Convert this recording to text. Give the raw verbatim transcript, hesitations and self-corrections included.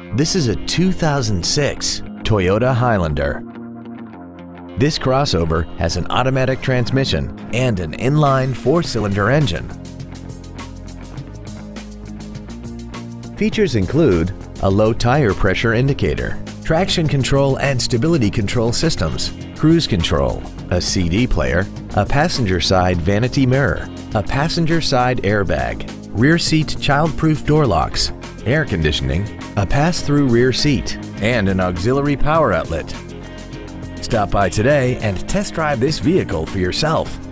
This is a two thousand six Toyota Highlander. This crossover has an automatic transmission and an inline four-cylinder engine. Features include a low tire pressure indicator, traction control and stability control systems, cruise control, a C D player, a passenger side vanity mirror, a passenger side airbag, rear seat child-proof door locks, air conditioning, a pass-through rear seat, and an auxiliary power outlet. Stop by today and test drive this vehicle for yourself.